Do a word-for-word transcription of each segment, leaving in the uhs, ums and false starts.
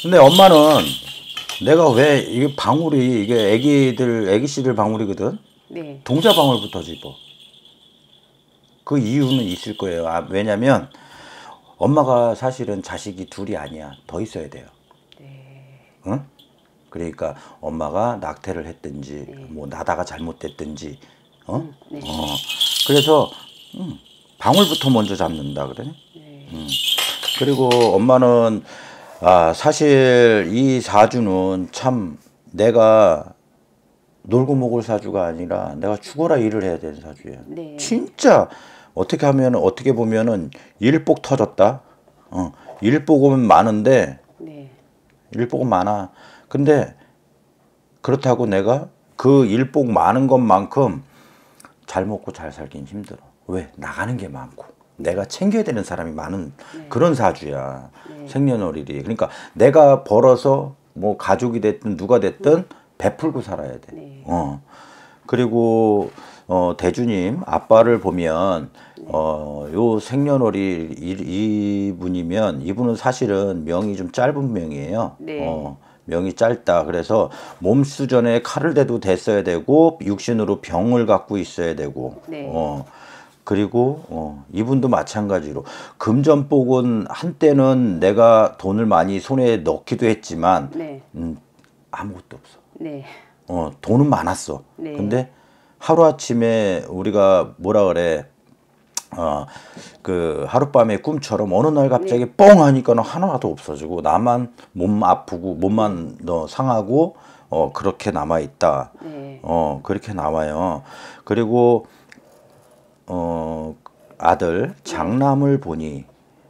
근데 엄마는 내가 왜 이게 방울이 이게 애기들 애기씨들 방울이거든. 네. 동자 방울부터 집어. 그 이유는 있을 거예요. 아, 왜냐면 엄마가 사실은 자식이 둘이 아니야. 더 있어야 돼요. 네. 응? 그러니까 엄마가 낙태를 했든지 네. 뭐 나다가 잘못됐든지 어? 음, 네. 어. 그래서 음, 방울부터 먼저 잡는다 그래. 네. 음. 그리고 엄마는 아 사실 이 사주는 참 내가 놀고 먹을 사주가 아니라 내가 죽어라 일을 해야 되는 사주예요. 네. 진짜 어떻게 하면 어떻게 보면은 일복 터졌다. 어, 일복은 많은데 네. 일복은 많아. 근데 그렇다고 내가 그 일복 많은 것만큼 잘 먹고 잘 살긴 힘들어. 왜? 나가는 게 많고 내가 챙겨야 되는 사람이 많은 네. 그런 사주야. 네. 생년월일이. 그러니까 내가 벌어서 뭐 가족이 됐든 누가 됐든 베풀고 살아야 돼. 네. 어. 그리고 어 대주님 아빠를 보면 어 요 생년월일 이, 이분이면 이분은 사실은 명이 좀 짧은 명이에요. 네. 어. 명이 짧다. 그래서 몸수전에 칼을 대도 됐어야 되고 육신으로 병을 갖고 있어야 되고 네. 어 그리고 어 이분도 마찬가지로 금전복은 한때는 내가 돈을 많이 손에 넣기도 했지만 네. 음, 아무것도 없어. 네. 어 돈은 많았어. 네. 근데 하루아침에 우리가 뭐라 그래 어, 그 하룻밤의 꿈처럼 어느 날 갑자기 네. 뻥 하니까는 하나도 없어지고 나만 몸 아프고 몸만 어, 상하고 어 그렇게 남아 있다. 네. 어 그렇게 나와요. 그리고 어 아들 장남을 보니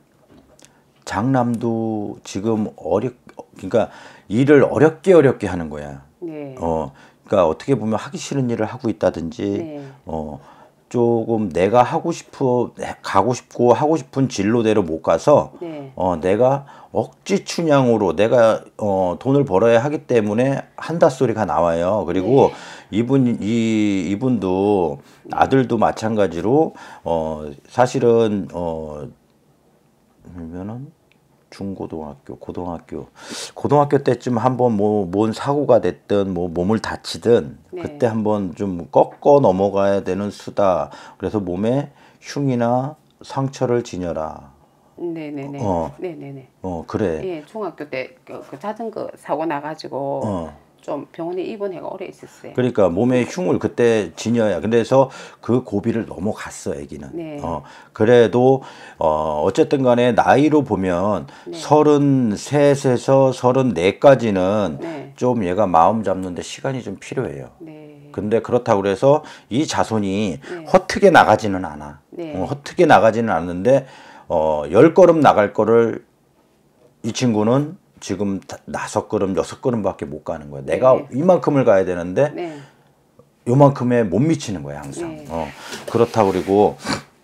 장남도 지금 어렵 그러니까 일을 어렵게 어렵게 하는 거야. 네. 어 그러니까 어떻게 보면 하기 싫은 일을 하고 있다든지 네. 어 조금 내가 하고 싶어 가고 싶고 하고 싶은 진로대로 못 가서 네. 어 내가 억지 춘향으로 내가 어 돈을 벌어야 하기 때문에 한다 소리가 나와요. 그리고 이분 이 이분도 아들도 마찬가지로 어 사실은 어 그러면은 중고등학교, 고등학교, 고등학교 때쯤 한번 뭐 뭔 사고가 됐든 뭐 몸을 다치든 네. 그때 한번 좀 꺾어 넘어가야 되는 수다. 그래서 몸에 흉이나 상처를 지녀라. 네네네. 어, 네네네. 어 그래. 예, 중학교 때 그 자전거 사고 나가지고 어. 좀 병원에 입원해가 오래 있었어요. 그러니까 몸에 흉을 그때 지녀야. 그래서 그 고비를 넘어갔어, 애기는. 네. 어, 그래도, 어, 어쨌든 간에 나이로 보면 네. 서른셋에서 서른네까지는 네. 좀 얘가 마음 잡는데 시간이 좀 필요해요. 네. 근데 그렇다고 그래서 이 자손이 네. 허투게 나가지는 않아. 네. 어, 허투게 나가지는 않는데, 어, 열 걸음 나갈 거를 이 친구는 지금 다- 다섯 걸음, 여섯 걸음밖에 못 가는 거야. 내가 네. 이만큼을 가야 되는데 네. 요만큼에 못 미치는 거야 항상. 네. 어, 그렇다 그리고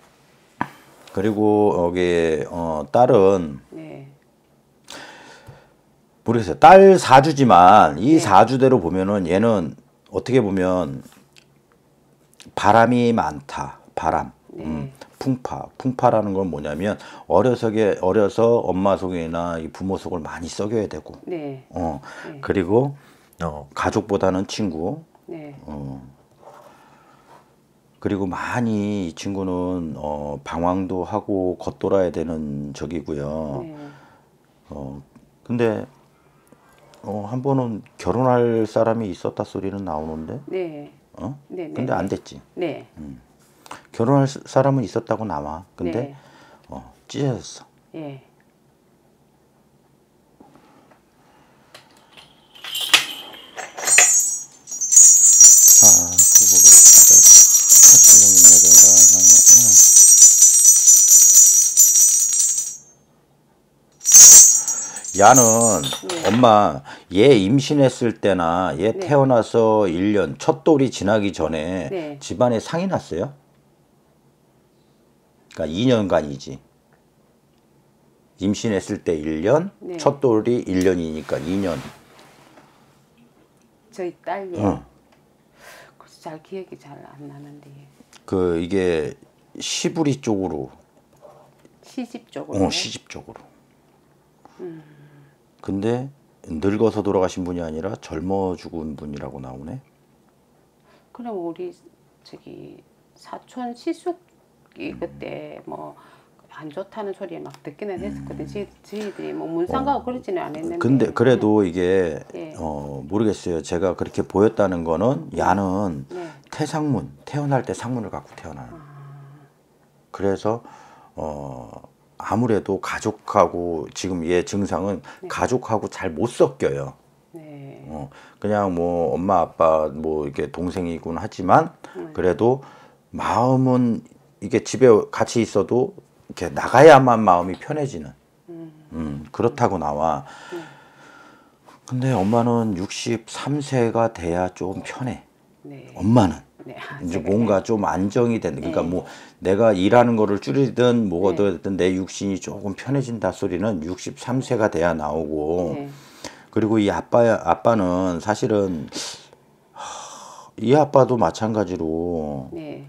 그리고 여기 어, 딸은 네. 모르겠어요. 딸 사주지만 이 네. 사주대로 보면은 얘는 어떻게 보면 바람이 많다. 바람. 네. 음, 풍파. 풍파라는 건 뭐냐면 어려서게 어려서 엄마 속이나 이 부모 속을 많이 썩여야 되고. 네. 어. 네. 그리고 어, 가족보다는 친구. 네. 어. 그리고 많이 이 친구는 어, 방황도 하고 겉돌아야 되는 적이고요. 네. 어, 근데 어, 한 번은 결혼할 사람이 있었다 소리는 나오는데, 네. 어? 네. 네. 근데 안 됐지. 네. 결혼할 사- 사람은 있었다고 나와. 근데 네. 어, 찢어졌어. 예. 아, 그거 진짜 아, 신랑님 내가 야는 네. 엄마 얘 임신했을 때나 얘 네. 태어나서 일 년 첫 돌이 지나기 전에 네. 집안에 상이 났어요? 그러니까 이 년간이지. 임신했을 때 일 년, 네. 첫 돌이 일 년이니까 이 년. 저희 딸이 응. 그래서 잘 기억이 잘 안 나는데 그 이게 시부리 쪽으로, 시집 쪽으로. 어, 시집 쪽으로. 근데 늙어서 돌아가신 분이 아니라 젊어 죽은 분이라고 나오네. 그럼 우리 저기 사촌 시숙이 그때 뭐 안 좋다는 소리 막 듣기는 했었거든. 저희, 저희들이 뭐 문상가고 어, 그러지는 않았는데. 근데 그래도 이게 예. 어 모르겠어요. 제가 그렇게 보였다는 거는 야는 네. 태상문, 태어날 때 상문을 갖고 태어나요. 아. 그래서 어 아무래도 가족하고 지금 얘 증상은 네. 가족하고 잘 못 섞여요. 네. 어 그냥 뭐 엄마 아빠 뭐 이게 동생이군 하지만 네. 그래도 마음은 이게 집에 같이 있어도 이렇게 나가야만 마음이 편해지는 음. 음, 그렇다고 나와. 네. 근데 엄마는 육십삼 세가 돼야 좀 편해. 네. 엄마는 네. 이제 뭔가 좀 안정이 된다. 그러니까 네. 뭐 내가 일하는 거를 줄이든 뭐가 네. 됐든 내 육신이 조금 편해진다 소리는 육십삼 세가 돼야 나오고. 네. 그리고 이 아빠 아빠는 사실은 이 아빠도 마찬가지로 네.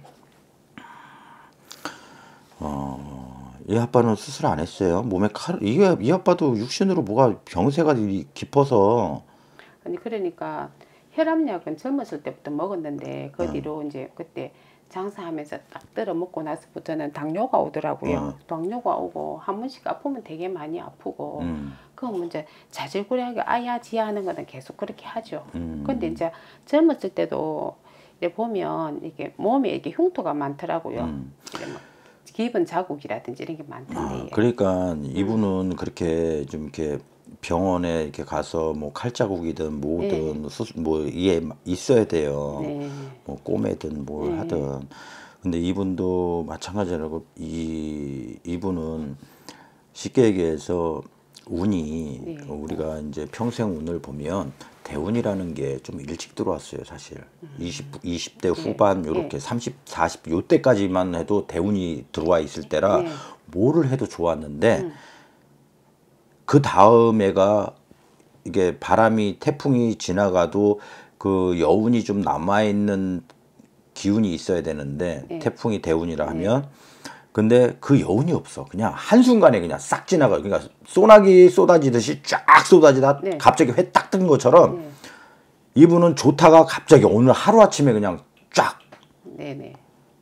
어, 이 아빠는 수술 안 했어요. 몸에 칼, 이게, 이 아빠도 육신으로 뭐가 병세가 깊어서. 아니, 그러니까 혈압약은 젊었을 때부터 먹었는데, 그 어. 뒤로 이제 그때 장사하면서 딱 들어 먹고 나서부터는 당뇨가 오더라고요. 어. 당뇨가 오고, 한 번씩 아프면 되게 많이 아프고, 음. 그럼 이제 자질구레하게 아야 지야 하는 거는 계속 그렇게 하죠. 음. 근데 이제 젊었을 때도 이렇게 보면 이게 몸에 이렇게 흉터가 많더라고요. 음. 이렇게 막 기분 자국이라든지 이런 게 많던데. 아, 그러니까 이분은 그렇게 좀 이렇게 병원에 이렇게 가서 뭐 칼자국이든 뭐든 수술 뭐 이에 있어야 돼요. 네. 뭐 꼬매든 뭘 네. 하든. 근데 이분도 마찬가지라고 이 이분은 쉽게 얘기해서 운이 네. 우리가 이제 평생 운을 보면 대운이라는 게 좀 일찍 들어왔어요, 사실. 이십, 이십 대 후반 요렇게 네. 삼십, 사십 요때까지만 해도 대운이 들어와 있을 때라 네. 뭐를 해도 좋았는데 음. 그 다음에가 이게 바람이 태풍이 지나가도 그 여운이 좀 남아 있는 기운이 있어야 되는데 네. 태풍이 대운이라 하면 근데 그 여운이 없어. 그냥 한순간에 그냥 싹 지나가. 그러니까 소나기 쏟아지듯이 쫙 쏟아지다 네. 갑자기 회 딱 뜬 것처럼 네. 이분은 좋다가 갑자기 오늘 하루아침에 그냥 쫙. 네네.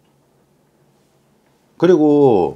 그리고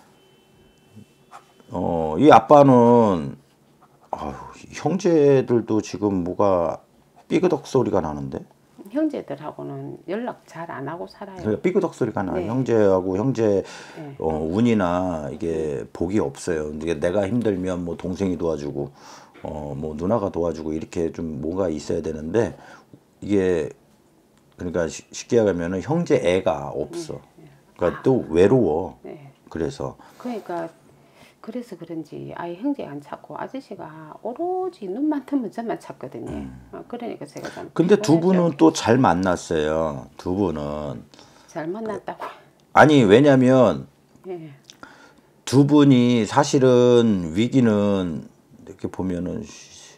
어, 이 아빠는 아유, 형제들도 지금 뭐가 삐그덕 소리가 나는데? 형제들하고는 연락 잘 안 하고 살아요. 그러니까 삐그덕 소리가 나. 네. 형제하고 형제 네. 어, 운이나 이게 복이 없어요. 이게 내가 힘들면 뭐 동생이 도와주고, 어, 뭐 누나가 도와주고 이렇게 좀 뭐가 있어야 되는데 이게 그러니까 시- 쉽게 얘기하면은 형제 애가 없어. 그러니까 또 외로워. 네. 그래서 그러니까 그래서 그런지 아예 형제 안 찾고 아저씨가 오로지 눈만 뜨면 저만 찾거든요. 어, 그러니까 제가 좀 음. 근데 두 피곤하죠. 분은 또 잘 만났어요. 두 분은 잘 만났다고. 아니 왜냐면 예. 두 분이 사실은 위기는 이렇게 보면은 시-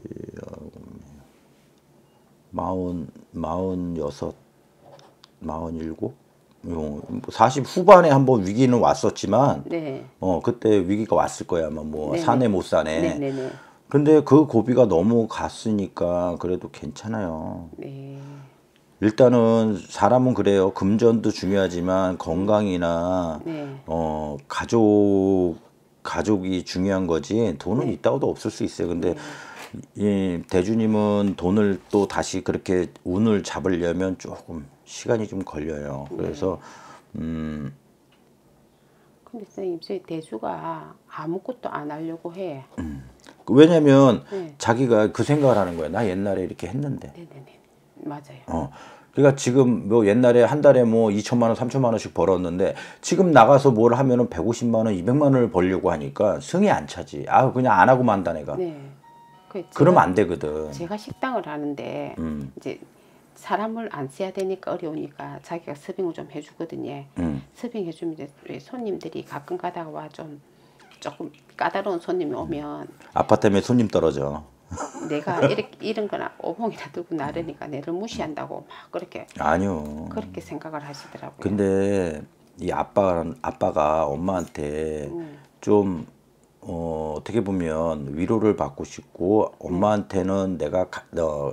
마흔 마흔 여섯 마흔 일곱 어, 사십 후반에 한번 위기는 왔었지만 네. 어 그때 위기가 왔을 거야 아마 뭐 네네. 사내 못 사내 네네네. 근데 그 고비가 너무 갔으니까 그래도 괜찮아요. 네. 일단은 사람은 그래요. 금전도 중요하지만 건강이나 네. 어 가족 가족이 중요한 거지 돈은 네. 있다고도 없을 수 있어요. 근데 네. 이 대주님은 돈을 또 다시 그렇게 운을 잡으려면 조금 시간이 좀 걸려요. 그래서 음 근데 선생님 저희 대주가 아무것도 안 하려고 해. 왜냐면 네. 자기가 그 생각을 하는 거야. 나 옛날에 이렇게 했는데. 네네네. 맞아요. 어. 그러니까 지금 뭐 옛날에 한 달에 뭐 이천만 원, 삼천만 원씩 벌었는데 지금 나가서 뭘 하면은 백오십만 원, 이백만 원을 벌려고 하니까 승이 안 차지. 아, 그냥 안 하고 만다 내가. 네. 그 그러면 제가- 안 되거든. 제가 식당을 하는데 음. 이제 사람을 안 써야 되니까 어려우니까 자기가 서빙을 좀 해주거든요. 음. 서빙해주면 이제 왜 손님들이 가끔 가다가 와 좀 조금 까다로운 손님이 오면 아빠 때문에 손님 떨어져. 내가 이렇게 이런 거나 오봉이나 들고 나르니까 내를 무시한다고 막 그렇게 아니요. 그렇게 생각을 하시더라고요. 근데 이 아빠 아빠가 엄마한테 음. 좀 어, 어떻게 보면 위로를 받고 싶고 엄마한테는 내가 가, 어,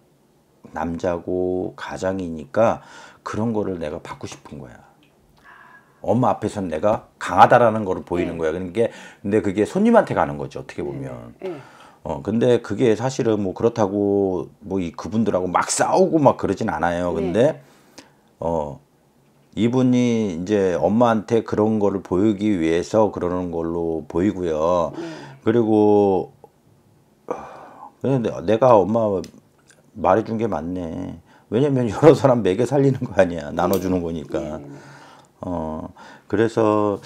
남자고 가장이니까 그런 거를 내가 받고 싶은 거야. 엄마 앞에서는 내가 강하다라는 거를 보이는 네. 거야. 그러니까 근데 그게 손님한테 가는 거지 어떻게 보면. 네. 어 근데 그게 사실은 뭐 그렇다고 뭐 이 그분들하고 막 싸우고 막 그러진 않아요. 근데 어 이분이 이제 엄마한테 그런 거를 보이기 위해서 그러는 걸로 보이고요. 네. 그리고 근데 내가 엄마 말해준 게 맞네. 왜냐면 여러 사람 먹여 살리는 거 아니야. 나눠주는 거니까. 네. 네. 어 그래서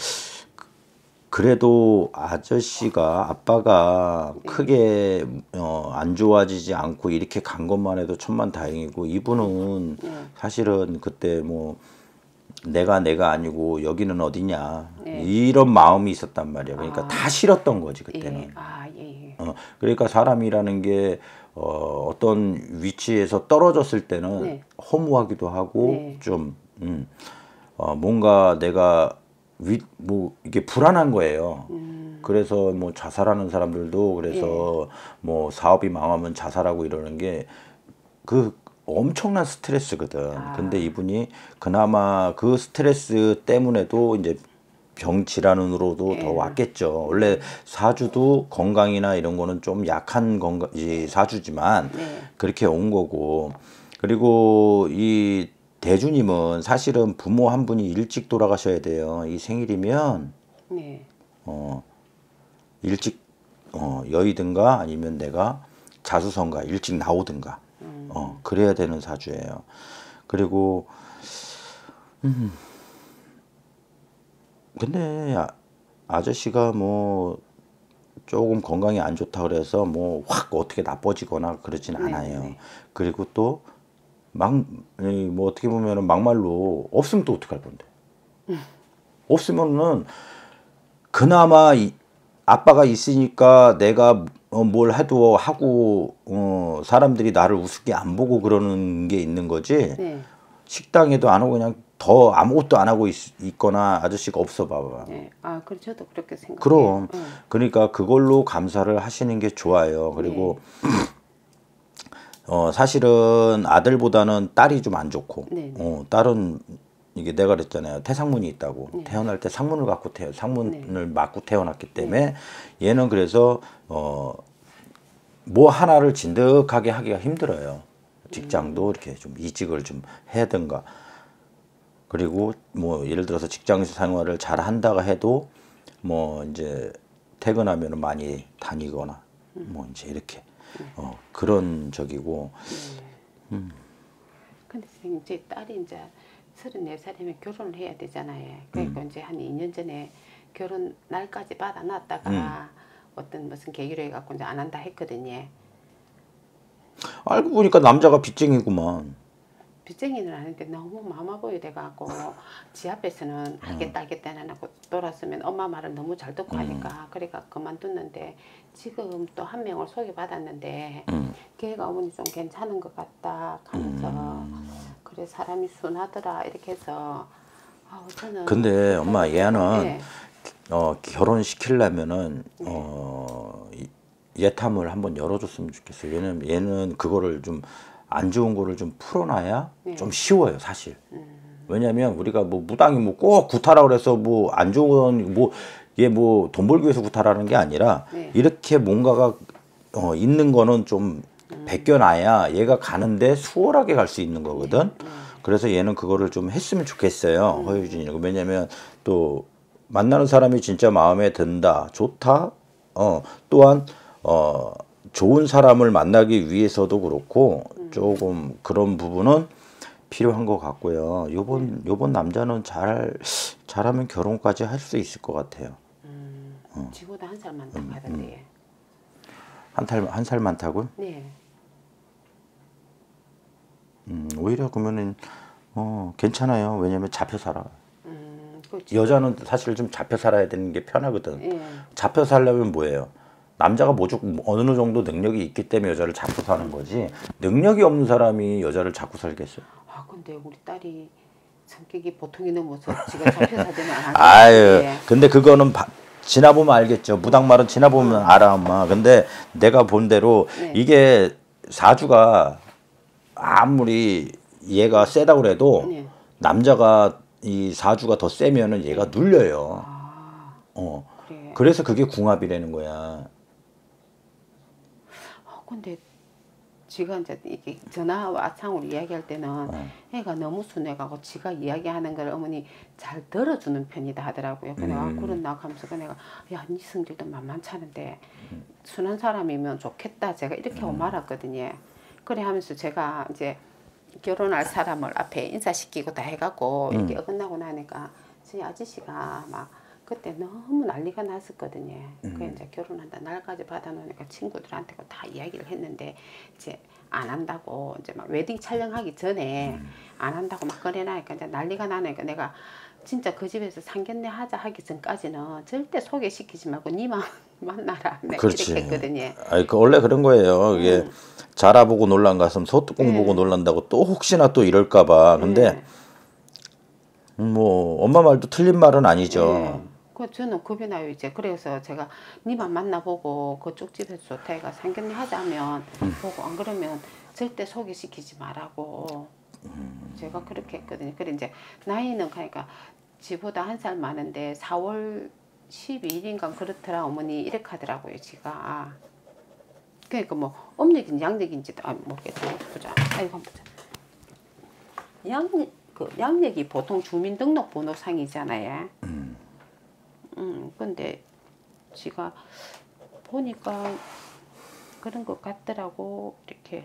그래도 아저씨가 아빠가 크게 어, 안 좋아지지 않고 이렇게 간 것만 해도 천만다행이고 이분은 사실은 그때 뭐 내가 내가 아니고 여기는 어디냐 네. 이런 마음이 있었단 말이야. 그러니까 아. 다 싫었던 거지 예. 그때는. 아, 예. 예. 어, 그러니까 사람이라는 게 어, 어떤 위치에서 떨어졌을 때는 네. 허무하기도 하고 네. 좀 음, 어, 뭔가 내가 위, 뭐 이게 불안한 거예요. 음. 그래서 뭐 자살하는 사람들도 그래서 뭐 사업이 망하면 자살하고 이러는 게 그 엄청난 스트레스거든. 아. 근데 이분이 그나마 그 스트레스 때문에도 이제 병 질환으로도 예. 더 왔겠죠. 원래 사주도 건강이나 이런 거는 좀 약한 건강, 이 사주지만 네. 그렇게 온 거고. 그리고 이 대주님은 사실은 부모 한 분이 일찍 돌아가셔야 돼요. 이 생일이면 네. 어 일찍 어 여의든가 아니면 내가 자수성가 일찍 나오든가 어 그래야 되는 사주예요. 그리고 음 근데 아, 아저씨가 뭐 조금 건강이 안 좋다 그래서 뭐 확 어떻게 나빠지거나 그러진 네, 않아요. 네. 그리고 또 막 뭐 어떻게 보면은 막말로 없으면 또 어떡할 건데. 없으면은 그나마 이, 아빠가 있으니까 내가 어, 뭘 해도 하고 어, 사람들이 나를 우습게 안 보고 그러는 게 있는 거지. 네. 식당에도 안 오고 그냥 더 아무것도 안 하고 있, 있거나 아저씨가 없어 봐봐. 네. 아, 그래 저도 그렇게 생각해요. 그럼 응. 그러니까 그걸로 감사를 하시는 게 좋아요. 그리고 어 사실은 아들보다는 딸이 좀 안 좋고 네, 네. 어 딸은 이게 내가 그랬잖아요. 태상문이 있다고. 네. 태어날 때 상문을 갖고 태어 상문을 맞고 태어났기 때문에 얘는 그래서 어 뭐 하나를 진득하게 하기가 힘들어요. 직장도 이렇게 좀 이직을 좀 해야든가. 그리고 뭐 예를 들어서 직장에서 생활을 잘 한다가 해도 뭐 이제 퇴근하면 많이 다니거나 뭐 이제 이렇게 어 그런 적이고. 근데 선생님 제 딸이 이제 서른네 살이면 결혼을 해야 되잖아요. 그러니까 음. 이제 한 이 년 전에 결혼 날까지 받아놨다가 어떤 무슨 계기로 해갖고 이제 안 한다 했거든요. 알고 보니까 남자가 빚쟁이구만. 빚쟁이는 아닌데 너무 마마보이 돼갖고 지 앞에서는 알겠다 알겠다 해놓고 돌았으면 엄마 말을 너무 잘 듣고 하니까 그래가 그만뒀는데 지금 또 한 명을 소개받았는데 음. 걔가 어머니 좀 괜찮은 것 같다 하면서 음. 그래 사람이 순하더라 이렇게 해서 아우 저는 근데 엄마 얘는 네. 어 결혼시키려면은 어 이- 예탐을 한번 열어줬으면 좋겠어요. 왜냐면 얘는 그거를 좀 안 좋은 거를 좀 풀어놔야 네. 좀 쉬워요, 사실. 왜냐면 우리가 뭐 무당이 뭐 꼭 구타라 그래서 뭐 안 좋은 뭐 얘 뭐 돈 벌기 위해서 구타라는 게 아니라 네. 이렇게 뭔가가 어 있는 거는 좀 벗겨놔야 얘가 가는데 수월하게 갈 수 있는 거거든. 그래서 얘는 그거를 좀 했으면 좋겠어요, 허유진이는. 왜냐면 또 만나는 사람이 진짜 마음에 든다, 좋다. 어 또한 어 좋은 사람을 만나기 위해서도 그렇고 조금 그런 부분은 필요한 것 같고요. 요번 요번 남자는 잘 잘하면 결혼까지 할 수 있을 것 같아요. 음, 지보다 한 살 많다고 하던데. 한 살 한 살 많다고요? 네. 음, 오히려 그러면은 어 괜찮아요. 왜냐면 잡혀 살아. 음, 그 여자는 사실 좀 잡혀 살아야 되는 게 편하거든. 예. 잡혀 살려면 뭐예요? 남자가 무조건 어느 정도 능력이 있기 때문에 여자를 잡고 사는 거지. 능력이 없는 사람이 여자를 잡고 살겠어요? 아 근데 우리 딸이 성격이 보통이 넘어서 지가 잡혀 살지는 않았는데. 아유, 근데 그거는 바, 지나보면 알겠죠. 무당말은 지나보면 알아, 엄마. 근데 내가 본 대로 네. 이게 사주가 아무리 얘가 세다고 그래도 네. 남자가 이 사주가 더 세면은 얘가 눌려요. 아, 어. 그래. 그래서 그게 궁합이라는 거야. 어, 근데 지가 이제 이게 전화 와창으로 이야기할 때는 어. 애가 너무 순해가고 지가 이야기하는 걸 어머니 잘 들어주는 편이다 하더라고요. 그래 아 음. 그렇나 하면서 그 내가 야, 네 성질도 만만찮은데 순한 사람이면 좋겠다. 제가 이렇게 하고 말았거든요. 그래 하면서 제가 이제 결혼할 사람을 앞에 인사시키고 다 해갖고 음. 이렇게 어긋나고 나니까 저희 아저씨가 막 그때 너무 난리가 났었거든요. 음. 그 이제 결혼한다 날까지 받아놓으니까 친구들한테 다 이야기를 했는데 이제 안 한다고 이제 막 웨딩 촬영하기 전에 음. 안 한다고 막 그래나니까 이제 난리가 나니까 내가 진짜 그 집에서 상견례 하자 하기 전까지는 절대 소개시키지 말고 니만 만나라. 내가 그렇지. 이렇게 했거든요. 아니, 그 원래 그런 거예요. 이게 음. 자라보고 놀란 가슴 소뚜껑 네. 보고 놀란다고 또 혹시나 또 이럴까봐. 근데 네. 뭐 엄마 말도 틀린 말은 아니죠. 네. 그 저는 겁이 나요 이제. 그래서 제가 니만 만나보고 그쪽 집에서 좋다 해가 상견례 하자면 음. 보고 안 그러면 절대 소개시키지 말라고 음. 제가 그렇게 했거든요. 그래 이제 나이는 그러니까 지보다 한 살 많은데 사월 십이일인가 그렇더라 어머니 이렇게 하더라고요 지가. 그러니까 뭐 음력인지 양력인지도 아, 모르겠다. 보자. 아이고 한번 보자. 양력 그 양력이 보통 주민등록번호상이잖아요. 음. 음, 근데 지가 보니까 그런 것 같더라고 이렇게.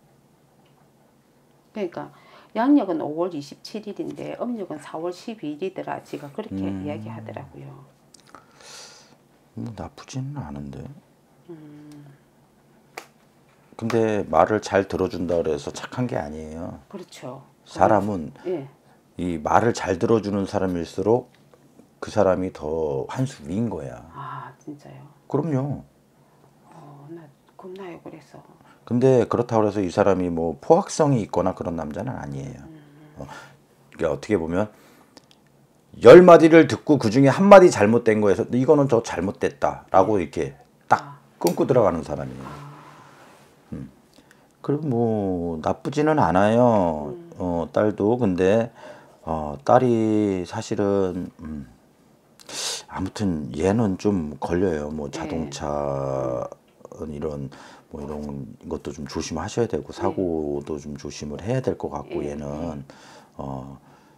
그러니까 양력은 오월 이십칠일인데 음력은 사월 십이일이더라. 지가 그렇게 음. 이야기하더라고요. 뭐 나쁘지는 않은데. 음, 근데 말을 잘 들어준다 그래서 착한 게 아니에요. 그렇죠. 사람은 예. 이 말을 잘 들어주는 사람일수록 그 사람이 더 한 수 위인 거야. 아 진짜요. 그럼요. 어, 나 겁나요 그래서. 근데 그렇다고 해서 이 사람이 뭐 포악성이 있거나 그런 남자는 아니에요. 어, 그러니까 어떻게 보면 열 마디를 듣고 그 중에 한 마디 잘못된 거에서 이거는 저 잘못됐다라고 이렇게 딱 끊고 들어가는 사람이에요. 음. 그리고 뭐 나쁘지는 않아요. 어, 딸도. 근데 어, 딸이 사실은 음, 아무튼 얘는 좀 걸려요. 뭐 자동차 이런 뭐 이런 것도 좀 조심하셔야 되고 사고도 좀 조심을 해야 될 것 같고 예, 얘는 어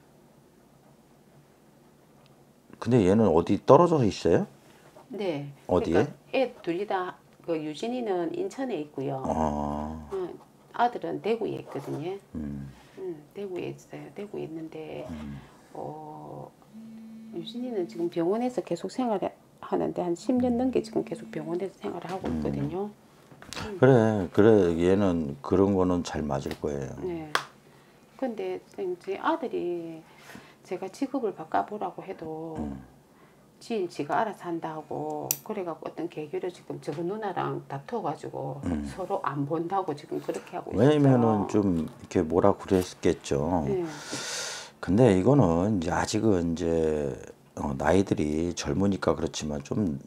근데 얘는 어디 떨어져 있어요? 네. 어디에? 그러니까 애 둘이 다 그 유진이는 인천에 있고요. 어, 어, 아들은 대구에 있거든요. 음, 음, 대구에 있어요. 대구에 있는데 어, 유진이는 지금 병원에서 계속 생활을 하는데 한 십 년 넘게 지금 계속 병원에서 생활을 하고 있거든요. 그래 그래 얘는 그런 거는 잘 맞을 거예요. 네. 근데 제 아들이 제가 직업을 바꿔보라고 해도 음. 지인 지가 알아서 한다고 그래갖고 어떤 계기로 지금 저 누나랑 다퉈가지고 음. 서로 안 본다고 지금 그렇게 하고 있어요. 왜냐면은 좀 이렇게 뭐라 그랬겠죠. 네. 근데 이거는 이제 아직은 이제 어, 나이들이 젊으니까 그렇지만 좀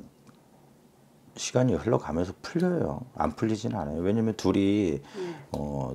시간이 흘러가면서 풀려요. 안 풀리진 않아요. 왜냐면 둘이 네. 어,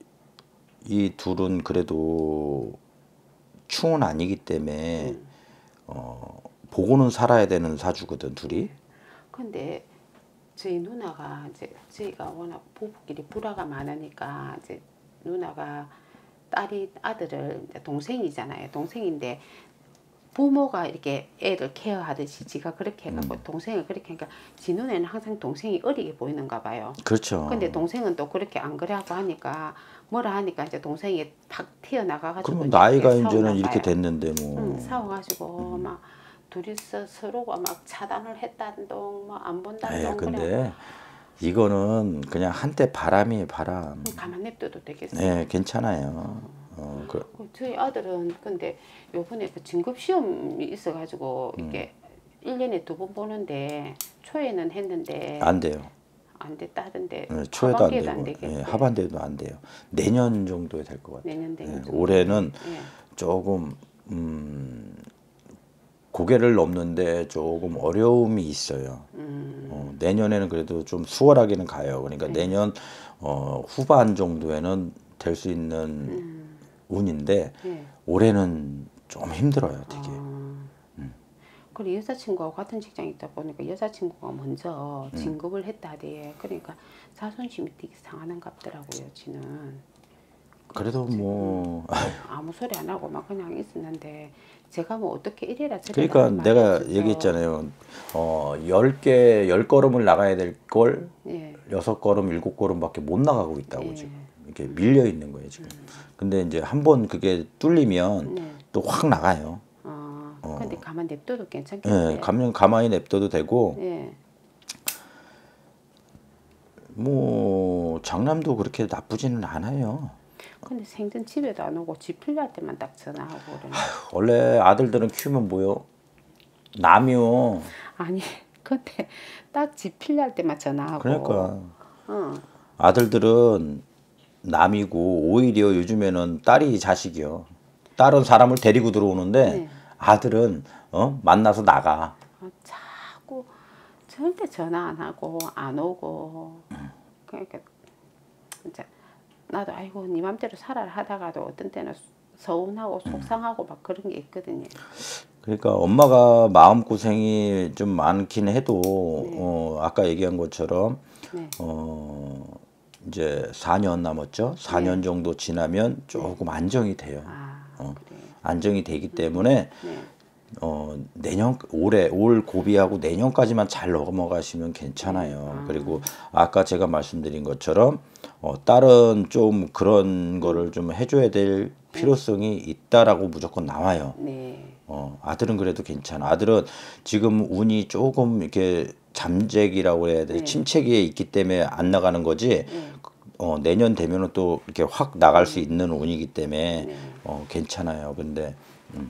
이 둘은 그래도 충은 아니기 때문에 음. 어, 보고는 살아야 되는 사주거든 둘이. 근데 저희 누나가 이제 저희가 워낙 부부끼리 불화가 많으니까 이제 누나가 딸이 아들을 이제 동생이잖아요. 동생인데 부모가 이렇게 애를 케어하듯이 지가 그렇게 해갖고 동생을 그렇게 하니까 지 눈에는 항상 동생이 어리게 보이는가 봐요. 그렇죠. 근데 동생은 또 그렇게 안 그래하고 하니까 뭐라 하니까 이제 동생이 팍 튀어나가가지고 그러면 나이가 이렇게 이제는 싸우나 이렇게 봐요. 됐는데 뭐. 응, 싸워가지고 막 둘이서 서로가 막 차단을 했다는 동, 뭐 안 본다는 에이, 동 그래. 근데 이거는 그냥 한때 바람이에요, 바람. 가만 냅둬도 되겠어요. 네, 괜찮아요. 어, 그, 어, 저희 아들은 근데 요번에 그 진급 시험이 있어가지고 음. 이게 일 년에 두 번 보는데 초에는 했는데 안 돼요. 안 됐다 하던데 네, 초에도 안 하반기에도 되고, 안 되겠대. 예, 하반기에도 안 돼요. 내년 정도에 될 것 같아요. 내년 되는 예, 정도. 올해는 예. 조금 음, 고개를 넘는데 조금 어려움이 있어요. 음. 어, 내년에는 그래도 좀 수월하게는 가요. 그러니까 네. 내년 어, 후반 정도에는 될 수 있는 음. 운인데 네. 올해는 좀 힘들어요, 되게. 아. 그리고 여자친구하고 같은 직장에 있다 보니까 여자친구가 먼저 음. 진급을 했다 하대요. 그러니까 자존심이 되게 상하는 것 같더라고요, 지는. 그래도 뭐 아무 소리 안 하고 막 그냥 있었는데 제가 뭐 어떻게 이래라 저래라 그러니까 하는 말이 내가 없어서. 얘기했잖아요. 어, 열 개, 열 걸음을 나가야 될 걸 예. 여섯 걸음, 일곱 걸음밖에 못 나가고 있다고 예. 지금. 이렇게 밀려 있는 거예요, 지금. 근데 이제 한번 그게 뚫리면 네. 또 확 나가요. 아, 근데 가만 냅둬도 예, 괜찮겠어요. 가면 가만히 냅둬도 되고 예. 뭐 장남도 그렇게 나쁘지는 않아요. 근데 생전 집에도 안 오고 집 필요할 때만 딱 전화하고 그러네. 원래 아들들은 키우면 뭐요? 남이요. 아니, 근데 딱 집 필요할 때만 전화하고. 그러니까 어. 아들들은 남이고 오히려 요즘에는 딸이 자식이요. 딸은 사람을 데리고 들어오는데 네. 아들은 어? 만나서 나가. 어, 자꾸 절대 전화 안 하고 안 오고. 그러니까 진짜 나도 아이고 네 맘대로 살아라 하다가도 어떤 때는 서운하고 속상하고 막 그런 게 있거든요. 그러니까 엄마가 마음고생이 좀 많긴 해도 네. 어, 아까 얘기한 것처럼 네. 어, 이제 사 년 남았죠. 사 년 네. 정도 지나면 조금 안정이 돼요. 아, 어, 그래요. 안정이 되기 때문에 네. 어, 내년 올해 올 고비하고 내년까지만 잘 넘어가시면 괜찮아요. 아. 그리고 아까 제가 말씀드린 것처럼 어, 딸은 좀 그런 거를 좀 해줘야 될 필요성이 있다라고 무조건 나와요. 네. 어, 아들은 그래도 괜찮아. 아들은 지금 운이 조금 이렇게 잠재기라고 해야 돼. 네. 침체기에 있기 때문에 안 나가는 거지. 네. 어, 내년 되면은 또 이렇게 확 나갈 수 있는 운이기 때문에 네. 어, 괜찮아요. 근데 음.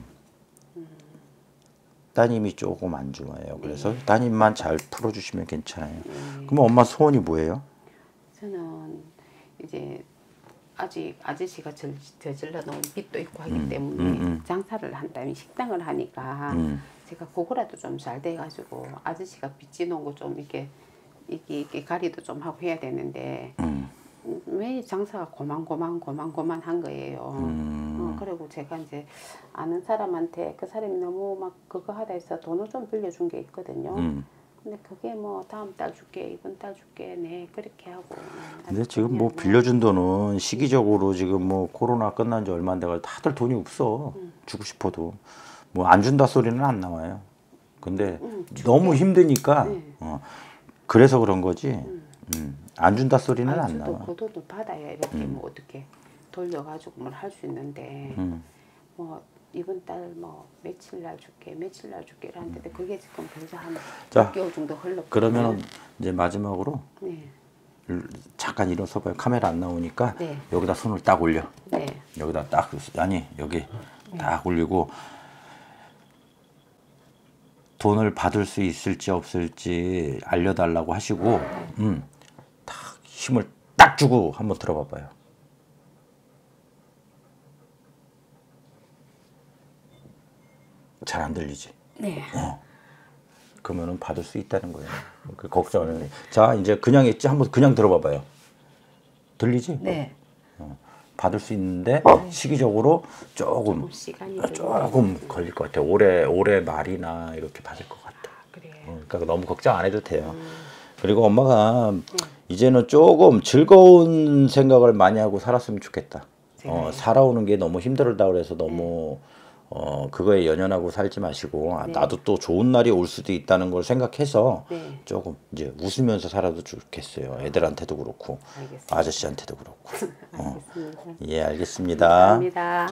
따님이 조금 안 좋아요. 그래서 따님만 잘 풀어주시면 괜찮아요. 그럼 엄마 소원이 뭐예요? 저는 이제 아직 아저씨가 저, 저질러 놓은 빚도 있고 하기 음, 때문에 음, 음. 장사를 한다면 식당을 하니까 음. 제가 그거라도 좀 잘 돼가지고 아저씨가 빚지 놓은 거 좀 이렇게 이렇게, 이렇게 가리도 좀 하고 해야 되는데 음. 음, 왜 장사가 고만고만 고만고만 한 거예요. 음. 어, 그리고 제가 이제 아는 사람한테 그 사람이 너무 막 그거 하다 해서 돈을 좀 빌려준 게 있거든요. 음. 근데 그게 뭐 다음 달 줄게 이번 달 줄게 네 그렇게 하고. 근데 지금 뭐 빌려준 돈은 시기적으로 지금 뭐 코로나 끝난 지 얼마 안 돼가지고 다들 돈이 없어. 주고 싶어도 뭐 안 준다 소리는 안 나와요. 근데 음, 너무 힘드니까 네. 어, 그래서 그런 거지. 음. 안 준다 소리는 아니, 안 저도 나와. 그 돈을 받아야 이렇게 뭐 어떻게 돌려가지고 뭘 할 수 있는데 음. 뭐 이번 달 뭐 며칠 날 줄게 며칠 날 줄게 이러는데 그게 지금 벌써 한 자, 육 개월 정도 흘렀거든요. 그러면 이제 마지막으로 네. 잠깐 일어서 봐요. 카메라 안 나오니까 네. 여기다 손을 딱 올려. 네. 여기다 딱 아니 여기 딱 올리고 돈을 받을 수 있을지 없을지 알려달라고 하시고 음, 딱 힘을 딱 주고 한번 들어봐봐요. 잘 안 들리지? 네. 어. 그러면은 받을 수 있다는 거예요. 그 걱정을 해. 자 이제 그냥 있지 한번 그냥 들어봐봐요. 들리지? 네. 어. 받을 수 있는데 시기적으로 조금 조금 시간이 조금 걸릴 것 같아요. 올해 올해 말이나 이렇게 받을 것 같아. 그래요. 어, 그러니까 너무 걱정 안 해도 돼요. 그리고 엄마가 이제는 조금 즐거운 생각을 많이 하고 살았으면 좋겠다. 어, 살아오는 게 너무 힘들다 그래서 너무 어, 그거에 연연하고 살지 마시고 아, 네. 나도 또 좋은 날이 올 수도 있다는 걸 생각해서 네. 조금 이제 웃으면서 살아도 좋겠어요. 애들한테도 그렇고 알겠습니다. 아저씨한테도 그렇고. 알겠습니다. 예, 알겠습니다. 감사합니다.